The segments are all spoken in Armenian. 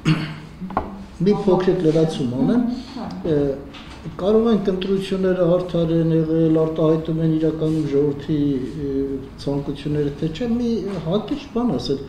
մի փոքրիկ լրացում անեմ, կարող են ընտրությունները արդար են եղել, արտահայտում են իրականում ժողովրդի ցանկությունները, թե չէ, մի հակիրճ բան ասել,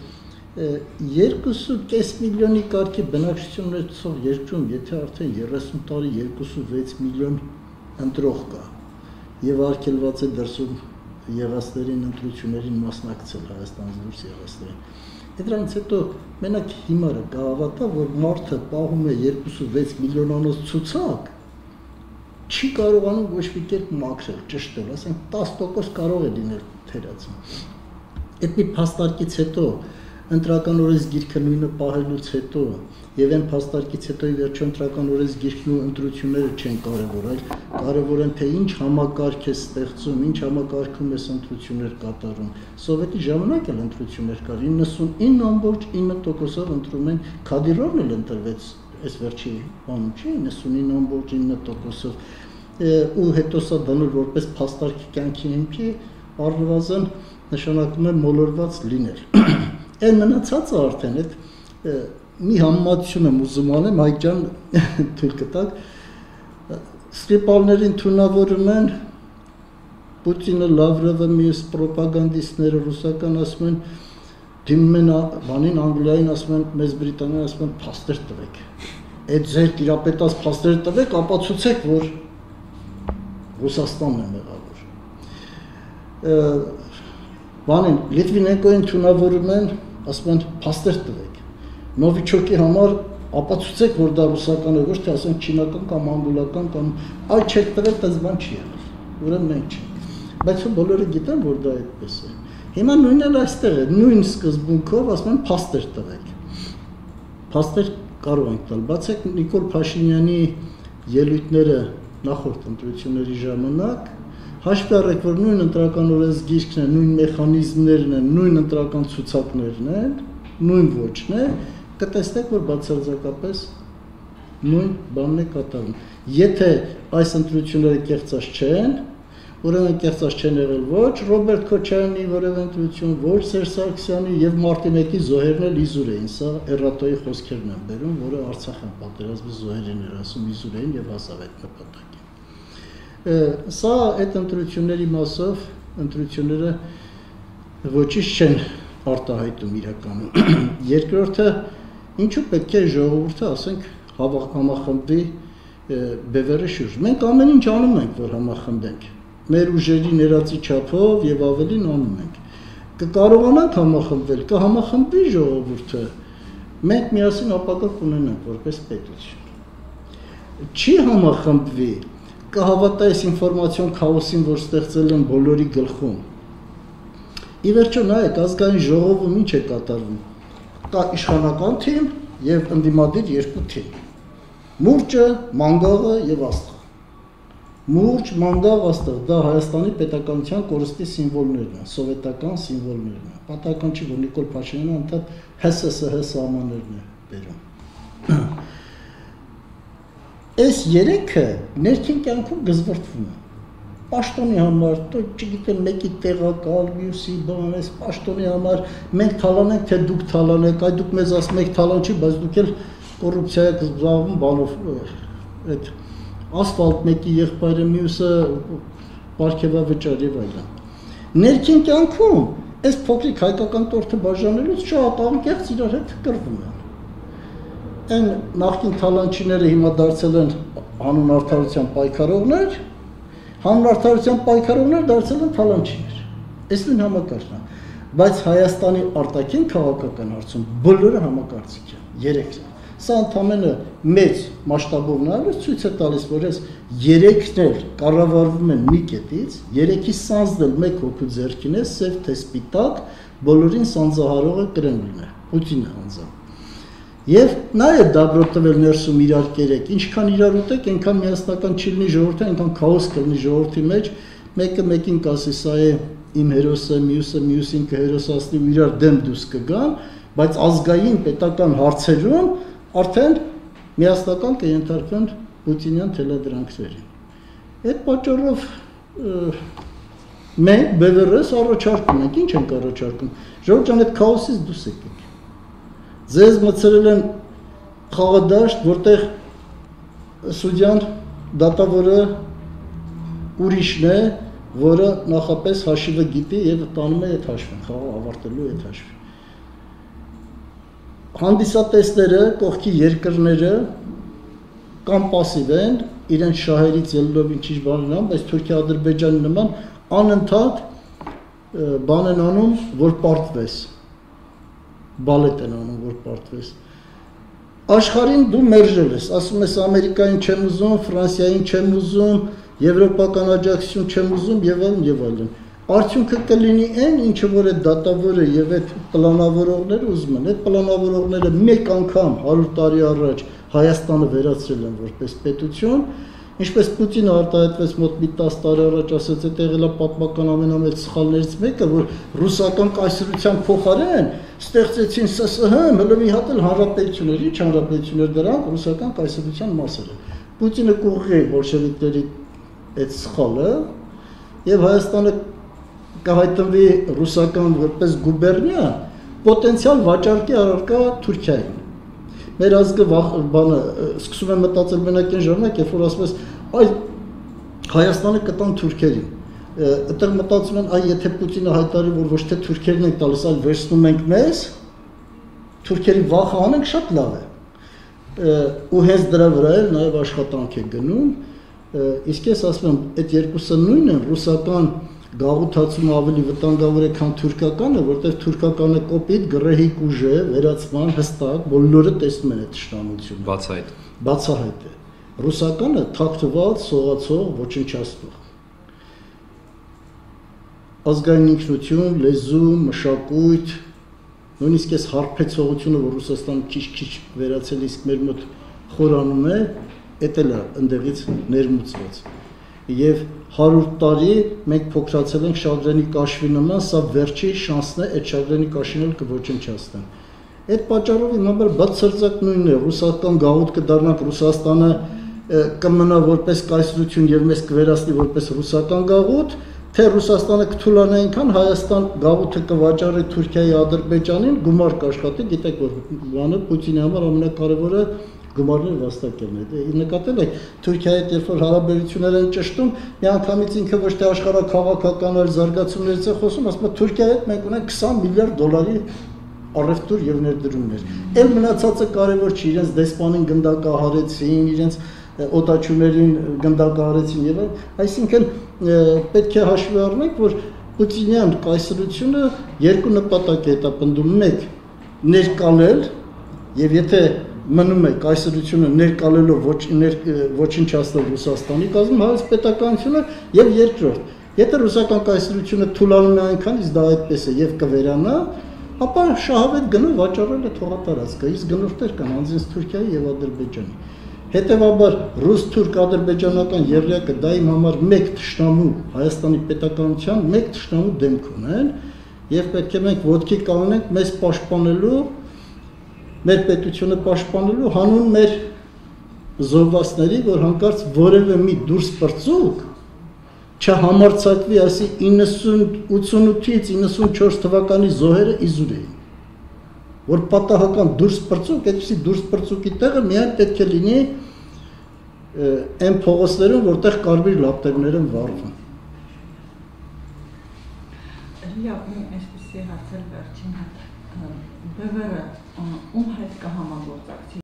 2.5 միլիոնի կարգի բնակչություն ունեցող երկրում, եթե արդեն 30 տարի 2.6 միլիոն ընտրող կա, եւ արգելված է դրսում եղածներին ընտրություններին մասնակցել Հայաստանից դուրս եղածներին, դրանից հետո մենակ հիմարը կհավատա, որ մարդը պահում է 2.6 միլիոնանոց ցուցակ, չի կարողանում ոչ մի կերպ մաքրել, ճշտել, ասենք 10% կարող է լինել թերացում։ Այդ մի փաստարկից հետո, ընտրական օրենսգիրքը նույնը պահելուց հետո, եւ այն փաստարկից հետո ի վերջո ընտրական օրենսգիրքն ու ընտրությունները չեն կարևոր, այլ կարևոր են թե ինչ համակարգ է ստեղծում, ինչ համակարգում է ընտրություններ կատարում։ Սովետի ժամանակ էլ ընտրություններ կար, 99.9%-ով ընտրում են, Քադիրովն էլ ընտրվեց, այս վերջի բանում չի, 99.9%-ով, ու հետո սա դնոր որպես փաստարկի կյանքի հիմքի առնվազն նշանակում է մոլորված լինել։ Այն մնացածը արդեն այդ մի համեմատություն եմ ուզում անեմ, Հայկ ջան թույլ կտակ, Սկրիպալներին թունավորում են, Պուտինը, Լավրովը, մյուս պրոպագանդիստները ռուսական ասում են, դիմում են բանին Անգլիային, ասում են, մեծ Բրիտանիան ասում են, փաստեր տվեք։ Այդ ձեր տիրապետած փաստերը տվեք, ապացուցեք, որ Ռուսաստանն է մեղավոր։ Բանին Լիտվինենկոին թունավորում են, ասում են, փաստեր տվեք։ Նովիչոկի համար ապացուցեք, որ դա ռուսական է, ոչ թե ասենք չինական կամ անգլիական կամ այլ չեք տվել, դες բան չի եղել։ Ուրեմն մենք չենք։ Բայց բոլորը գիտեն, որ դա այդպես է։ Հիմա նույնն էլ այստեղ է, նույն սկզբունքով ասում են փաստեր տվեք։ Փաստեր կարող ենք տալ։ Բացեք Նիկոլ Փաշինյանի ելույթները նախորդ ընտրությունների ժամանակ, հաշվի առեք, որ նույն ընտրական օրենսգիրքն է, նույն մեխանիզմներն են, նույն ընտրական ցուցակներն են, նույն ոճն է, կտեսնեք, որ բացարձակապես նույն բանն է կատարում։ Եթե այս ընտրությունները կեղծած չեն, ուրեմն կեղծած չեն եղել ոչ Ռոբերտ Քոչարյանի որևէ ընտրություն, ոչ Սերժ Սարգսյանի եւ մարտի 1-ի զոհերն էլ իզուր էին, սա Էրատոյի խոսքերն են բերում, որը Արցախյան պատերազմի զոհերին էր ասում իզուր էին եւ հասավ այդ նպատակին։ Սա այդ ընտրությունների մասով ընտրությունները ոչինչ չեն արտահայտում իրականում։ Երկրորդը, ինչու պետք է ժողովուրդը, ասենք, համախմբվի բևեռի շուրջ։ Մենք ամեն ինչ անում ենք, որ համախմբենք։ Մեր ուժերի ներածի չափով եւ ավելին անում ենք։ Կկարողանանք համախմբվել, կհամախմբվի ժողովուրդը։ Մենք միասին ապագա կունենանք որպես պետություն։ Չի համախմբվի, կհավատա այս ինֆորմացիոն քաոսին, որ ստեղծել են բոլորի գլխում։ Ի վերջո նայեք, ազգային ժողովում ինչ է կատարվում։ Կա իշխանական թիմ եւ ընդդիմադիր երկու թիմ։ Մուրճը, մանգաղը եւ աստղը։ Մուրճ, մանգաղ, աստղ, դա Հայաստանի պետականության կորստի սիմվոլներն են, սովետական սիմվոլներն են։ Պատահական չի, որ Նիկոլ Փաշինյանը ընդհանուր ՀՍՍՀ սահմաններն է բերում։ Այս երեքը ներքին կյանքում գզվրտվում է։ Պաշտոնի համար, չգիտեմ, մեկի տեղակալ, մյուսի բան, այս պաշտոնի համար մենք թալանենք, թե դուք թալանեք, այ դուք մեզ ասում եք թալան չի, բայց դուք էլ կոռուպցիա եք զբաղվում բանով, այդ ասֆալտ մեկի եղբայրը, մյուսը պարգևավճար եւ այլն։ Ներքին կյանքում այս փոքրիկ հայկական տորթը բաժանելուց շատ անկեղծ իրար հետ կռվում են։ Այն նախկին թալանչիները հիմա դարձել են հանուն արդարության պայքարողներ, հանուն արդարության պայքարողներ դարձել են թալանչիներ։ Այս նույն համակարգն է, բայց Հայաստանի արտաքին քաղաքական հարցում բոլորը համակարծիք են, երեքն են։ Սա ընդամենը մեծ մասշտաբով նայելուց ցույց է տալիս, որ այս երեքն էլ կառավարվում են մի կետից, երեքի սանձն էլ մեկ հոգու ձեռքին է, սև թե սպիտակ, բոլորին սանձահարողը Կրեմլին է, Պուտինը անձամբ։ Եվ նա է դաբրո տվել ներսում իրար կերեք, ինչքան իրար ուտեք, այնքան միասնական չի լինի ժողովուրդը, այնքան քաոս կլինի ժողովրդի մեջ, մեկը մեկին կասի սա է իմ հերոսը, մյուսը մյուսին կհերոսացնի ու իրար դեմ դուս կգան, բայց ազգային պետական հարցերում արդեն միասնական կենթարկվեն պուտինյան թելադրանքներին։ Այդ պատճառով մենք բևեռես առաջարկում ենք, ինչ ենք առաջարկում, ժողովուրդ ջան, այդ քաոսից դուրս եկեք։ Ձեզ մցրել են խաղադաշտ, որտեղ սուդյան դատավորը ուրիշն է, որը նախապես հաշիվը գիտի եւ տանում է այդ հաշվին, խաղը ավարտելու այդ հաշվին։ Հանդիսատեսները, կողքի երկրները կամ պասիվ են, իրենց շահերից ելնելով ինչ-ինչ բան են, բայց Թուրքիա-Ադրբեջանի նման անընդհատ բան են անում, որ պարտվես, բալետ են անում, որ պարտվես։ Աշխարհին դու մերժել ես, ասում ես Ամերիկային չեմ ուզում, Ֆրանսիային չեմ ուզում, եվրոպական աջակցություն չեմ ուզում եւ այլն եւ այլն։ Արդյունքը կլինի այն, ինչը որ այդ դատավորը եւ այդ պլանավորողները ուզում են։ Այդ պլանավորողները մեկ անգամ 100 տարի առաջ Հայաստանը վերացրել են որպես պետություն, ինչպես Պուտինը արտահայտվեց մոտ մի 10 տարի առաջ, ասաց, այդ եղել է պատմական ամենամեծ սխալներից մեկը, որ ռուսական կայսրության փոխարեն ստեղծեցին ՍՍՀ, հələ մի հատ էլ հանրապետություններ, ինչ հանրապետություններ դրանք ռուսական կայսրության մասեր են։ Պուտինը կուղղի բոլշևիկների այդ սխալը եւ Հայաստանը կհայտնվի ռուսական որպես գուբերնիա, պոտենցիալ վաճառքի առարկա Թուրքիային։ Մեր ազգը բանը սկսում է մտածել մենակ այն ժամանակ, երբ որ ասում ես, այ Հայաստանը կտան թուրքերին։ Այդտեղ մտածում են, այ եթե Պուտինը հայտարարի, որ ոչ թե թուրքերին ենք տալիս, այլ վերցնում ենք մեզ, թուրքերի վախը անենք, շատ լավ է։ Ու հենց դրա վրա էլ նաև աշխատանք է գնում, իսկ ես ասում եմ, այդ երկուսը նույնն են, ռուսական գաղութացումը ավելի վտանգավոր է, քան թուրքականը, որտեղ թուրքականը կոպիտ, գռեհիկ ուժ է, վերացման հստակ, բոլորը տեսնում են այդ թշնամությունը։ Բացահայտ է։ Ռուսականը թաքնված, սողացող, ոչնչացնող։ Ազգային ինքնություն, լեզու, մշակույթ, նույնիսկ այս հարբեցողությունը, որ Ռուսաստանը քիչ-քիչ վերացել, իսկ մեր մոտ խորանում է, դա էլ է ընդեղից ներմուծված։ Եվ 100 տարի մենք փոքրացել ենք Շագրենի Կաշվի նման, սա վերջի շանսն է այդ Շագրենի Կաշին էլ կոչնչացնեն։ Այդ պատճառով իմ համար բացարձակ նույնն է, ռուսական գաղութ կդառնանք, Ռուսաստանը կմնա որպես կայսրություն եւ մեզ կվերացնի որպես ռուսական գաղութ, թե Ռուսաստանը կթուլանա այնքան Հայաստան գաղութը կվաճառի Թուրքիայի, Ադրբեջանին, գումար կաշխատի, գիտեք որ բանը Պուտինի համար ամենակարևորը գումարներ վաստակելն է։ Նկատել եք Թուրքիայի հետ երբ որ հարաբերություններ են ճշտում, միանգամից ինքը ոչ թե աշխարհաքաղաքական այլ զարգացումներից է խոսում, ասում է Թուրքիայի հետ մենք ունենք 20 միլիարդ դոլարի առևտուր եւ ներդրումներ։ Էլ մնացածը կարևոր չի, իրենց դեսպանին գնդակահարեցին, իրենց օտաչուներին գնդակահարեցին եւ այլն, այսինքն պետք է հաշվի առնենք, որ Պուտինյան կայսրությունը երկու նպատակ է հետապնդում, մեկ ներկալել եւ եթե մնում է կայսրությունը ներկալելով ոչնչացնել Ռուսաստանի կազմում հայոց պետականությունը եւ երկրորդ, եթե ռուսական կայսրությունը թուլանում է այնքան, իսկ դա այդպես է եւ կվերանա, ապա շահավետ գնով վաճառել է թողատարածքը, իսկ գնորդներ կան անձնից Թուրքիայի եւ Ադրբեջանի։ Հետևաբար ռուս-թուրք-ադրբեջանական եռյակը դա իմ համար մեկ թշնամու Հայաստանի պետականության մեկ թշնամու դեմք ունեն եւ պետք է մենք ոտքի կանենք մեզ պաշտպանելու մեր պետությունը պաշտպանելու հանուն մեր զոհվածների, որ հանկարծ որևէ մի դուրս պրծուկ չհամարձակվի, ասի 88-ից 94 թվականի զոհերը իզուր էին, որ պատահական դուրս պրծուկ, այդպիսի դուրս պրծուկի տեղը միայն պետք է լինի այն փողոցներում, որտեղ կարմիր լապտերներ են վառվում։ Լավ, այսպեսի հարցեր վերջին հատ, ԲՎՌ ում հետ կհամագործակցի